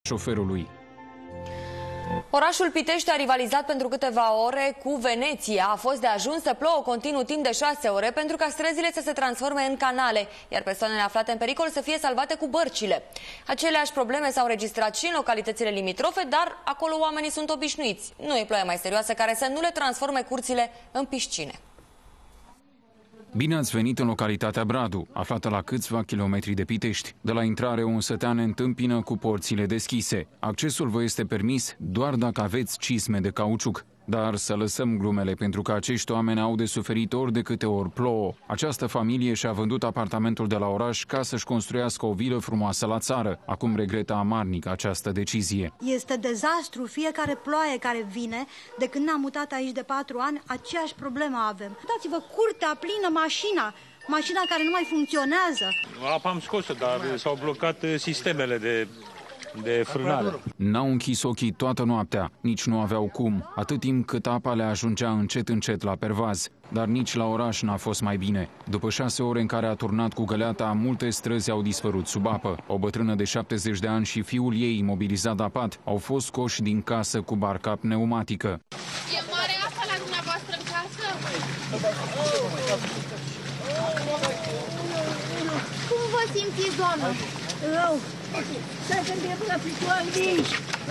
șoferului. Orașul Pitești a rivalizat pentru câteva ore cu Veneția. A fost de ajuns să plouă continuu timp de 6 ore pentru ca străzile să se transforme în canale, iar persoanele aflate în pericol să fie salvate cu bărcile. Aceleași probleme s-au registrat și în localitățile limitrofe, dar acolo oamenii sunt obișnuiți. Nu e ploaie mai serioasă care să nu le transforme curțile în piscine. Bine ați venit în localitatea Bradu, aflată la câțiva kilometri de Pitești. De la intrare, un sătean ne întâmpină cu porțile deschise. Accesul vă este permis doar dacă aveți cisme de cauciuc. Dar să lăsăm glumele, pentru că acești oameni au de suferit ori de câte ori plouă. Această familie și-a vândut apartamentul de la oraș ca să-și construiască o vilă frumoasă la țară. Acum regretă amarnic această decizie. Este dezastru. Fiecare ploaie care vine, de când ne-am mutat aici de 4 ani, aceeași problemă avem. Uitați-vă, curtea plină, mașina care nu mai funcționează. Apa am scos-o, dar s-au blocat sistemele de frânare. N-au închis ochii toată noaptea, nici nu aveau cum, atât timp cât apa le ajungea încet la pervaz. Dar nici la oraș n-a fost mai bine. După 6 ore în care a turnat cu găleata, multe străzi au dispărut sub apă. O bătrână de 70 de ani și fiul ei, imobilizat la pat, au fost scoși din casă cu barca pneumatică. E mare apa la dumneavoastră în casă? Cum vă simțiți, doamnă? Rău. Stai că îmi până picioare de aici.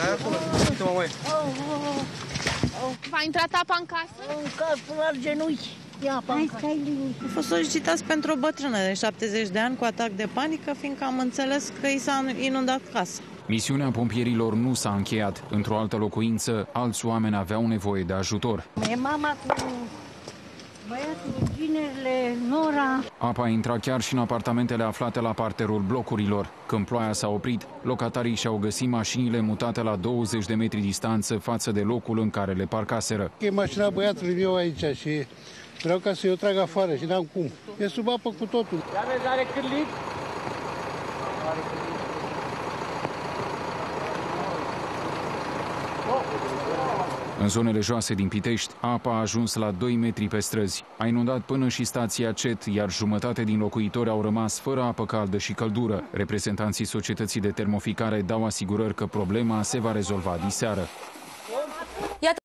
V-a intrat apa în casă? În casă până la genunchi. Hai, stai liniște. Am fost solicitați pentru o bătrână de 70 de ani cu atac de panică, fiindcă am înțeles că i s-a inundat casa. Misiunea pompierilor nu s-a încheiat. Într-o altă locuință, alți oameni aveau nevoie de ajutor. E mama cu băiatul, ginerele, Nora. Apa a intrat chiar și în apartamentele aflate la parterul blocurilor. Când ploaia s-a oprit, locatarii și-au găsit mașinile mutate la 20 de metri distanță față de locul în care le parcaseră. E mașina băiatului meu aici și vreau ca să-i o trag afară și n-am cum. E sub apă cu totul. Are cârlit? În zonele joase din Pitești, apa a ajuns la 2 metri pe străzi. A inundat până și stația CET, iar jumătate din locuitori au rămas fără apă caldă și căldură. Reprezentanții societății de termoficare dau asigurări că problema se va rezolva diseară.